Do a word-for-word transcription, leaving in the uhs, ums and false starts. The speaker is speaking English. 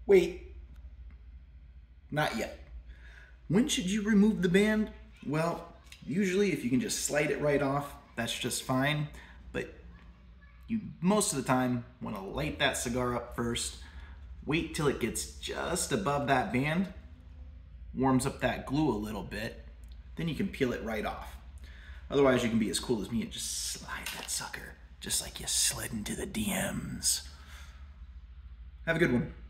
Wait, not yet. When should you remove the band? Well, usually if you can just slide it right off, that's just fine. But you most of the time want to light that cigar up first, wait till it gets just above that band, warms up that glue a little bit, then you can peel it right off. Otherwise, you can be as cool as me and just slide that sucker, just like you slid into the D Ms. Have a good one.